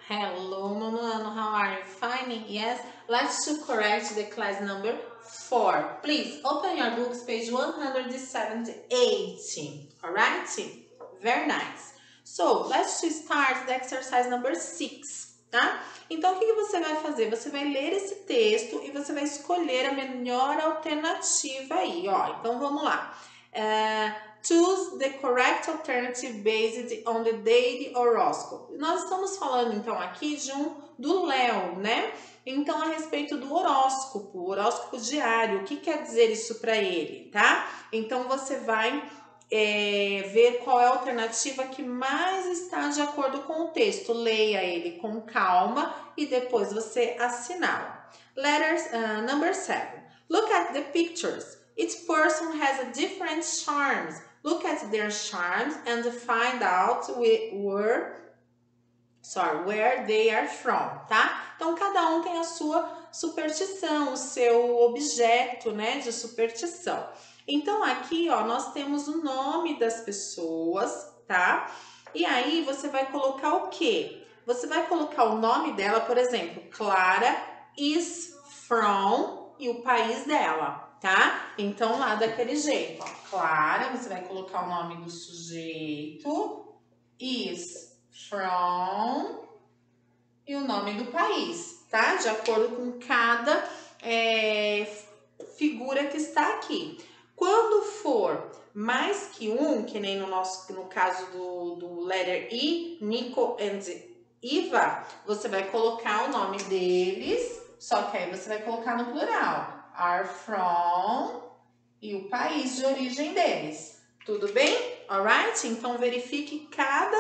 Hello, Manuano. How are you? Fine? Yes. Let's to correct the class number 4. Please open your books, page 178. Alright? Very nice. So, let's to start the exercise number 6. Tá? Então, o que você vai fazer? Você vai ler esse texto e você vai escolher a melhor alternativa aí, ó. Então, vamos lá. Choose the correct alternative based on the daily horoscope. Nós estamos falando, então, aqui do Léo, né? Então, a respeito do horóscopo diário. O que quer dizer isso para ele, tá? Então, você vai ver qual é a alternativa que mais está de acordo com o texto. Leia ele com calma e depois você assinala. Number 7. Look at the pictures. Each person has a different charms. Look at their charms and find out where they are from, tá? Então, cada um tem a sua superstição, o seu objeto, né, de superstição. Então, aqui, ó, nós temos o nome das pessoas, tá? E aí, você vai colocar o quê? Você vai colocar o nome dela, por exemplo, Clara is from e o país dela, tá? Então, lá daquele jeito, ó, Clara, você vai colocar o nome do sujeito, is from e o nome do país, tá? De acordo com cada figura que está aqui. Quando for mais que um, que nem no caso do letter I, Nico and Iva, você vai colocar o nome deles, só que aí você vai colocar no plural. Are from e o país de origem deles. Tudo bem? Alright? Então, verifique cada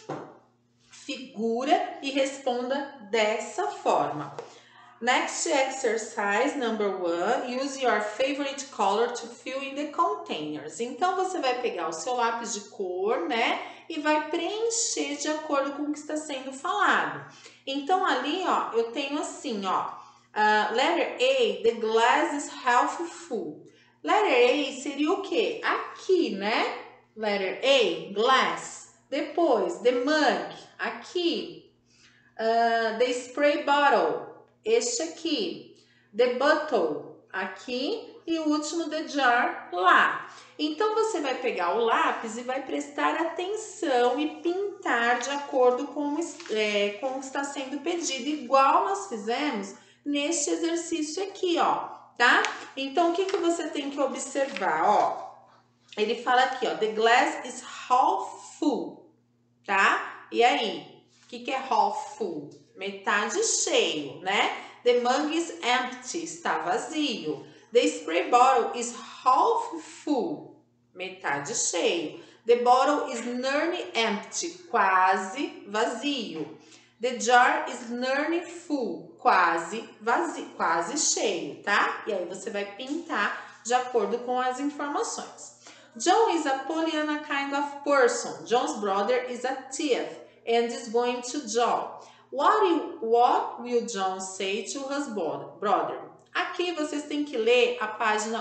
figura e responda dessa forma. Next exercise, number 1, use your favorite color to fill in the containers. Então, você vai pegar o seu lápis de cor, né? E vai preencher de acordo com o que está sendo falado. Então, ali, ó, eu tenho assim, ó. Letter A, the glass is half full. Letter A seria o quê? Aqui, né? Letter A, glass. Depois, the mug, aqui. The spray bottle, este aqui. The bottle, aqui. E o último, the jar, lá. Então, você vai pegar o lápis e vai prestar atenção e pintar de acordo com o que está sendo pedido, igual nós fizemos neste exercício aqui, ó, tá? Então, o que você tem que observar, ó? Ele fala aqui, ó, the glass is half full, tá? E aí? O que é half full? Metade cheio, né? The mug is empty, está vazio. The spray bottle is half full, metade cheio. The bottle is nearly empty, quase vazio. The jar is nearly full, quase vazio, quase cheio, tá? E aí você vai pintar de acordo com as informações. John is a Pollyanna kind of person. John's brother is a thief and is going to jail. What will John say to his brother? Aqui vocês têm que ler a página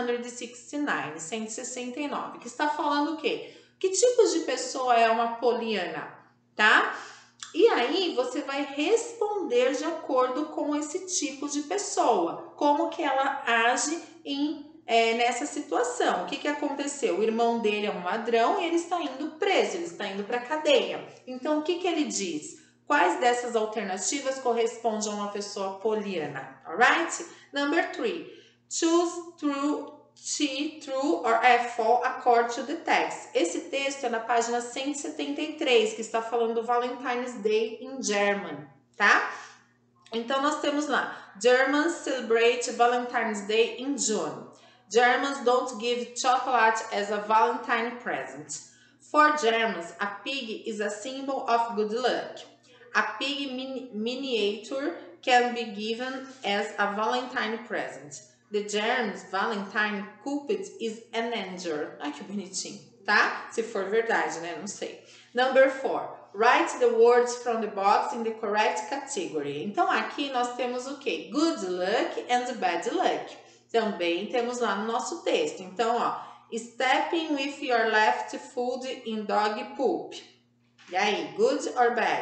169, que está falando o quê? Que tipo de pessoa é uma Pollyanna, tá? E aí você vai responder de acordo com esse tipo de pessoa, como que ela age nessa situação. O que aconteceu? O irmão dele é um ladrão e ele está indo preso, ele está indo para a cadeia. Então, o que ele diz? Quais dessas alternativas correspondem a uma pessoa Pollyanna? Alright? Number 3. Choose true or false according to the text. Esse texto é na página 173, que está falando do Valentine's Day in German, tá? Então, nós temos lá, Germans celebrate Valentine's Day in June. Germans don't give chocolate as a Valentine present. For Germans, a pig is a symbol of good luck. A pig miniature can be given as a Valentine present. The Germans' Valentine Cupid is an angel. Ai, que bonitinho, tá? Se for verdade, né? Não sei. Number 4. Write the words from the box in the correct category. Então, aqui nós temos o quê? Good luck and bad luck. Também temos lá no nosso texto. Então, ó, stepping with your left foot in dog poop. E aí, good or bad?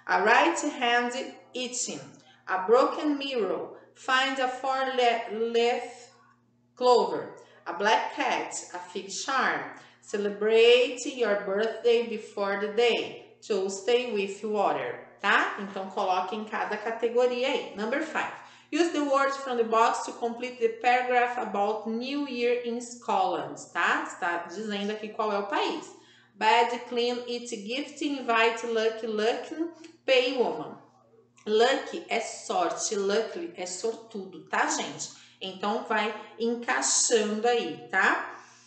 A right hand eating. A broken mirror. Find a four-leaf clover. A black cat. A fig charm. Celebrate your birthday before the day. Tuesday with water, tá? Então coloque em cada categoria aí. Number 5. Use the words from the box to complete the paragraph about New Year in Scotland, tá? Está dizendo aqui qual é o país. Bad, clean, eat, gift, invite, lucky, lucky, pay, woman. Lucky é sorte, lucky é sortudo, tá, gente? Então vai encaixando aí, tá?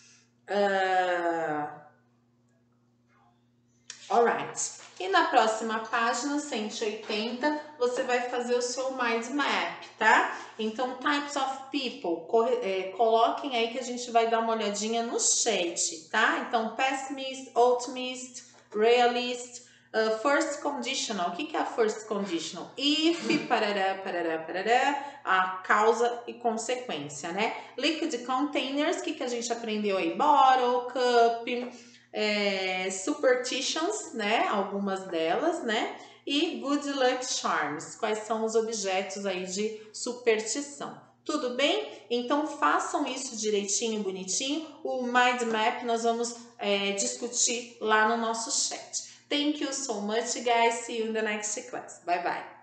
Alright. E na próxima página, 180, você vai fazer o seu mind map, tá? Então, types of people, coloquem aí que a gente vai dar uma olhadinha no chat, tá? Então, pessimist, optimist, realist, first conditional. O que é a first conditional? If, parará, parará, parará, a causa e consequência, né? Liquid containers, o que a gente aprendeu aí? Bottle, cup, superstitions, né? Algumas delas, né? E good luck charms, quais são os objetos aí de superstição. Tudo bem? Então façam isso direitinho, bonitinho. O mind map nós vamos discutir lá no nosso chat. Thank you so much, guys. See you in the next class. Bye bye.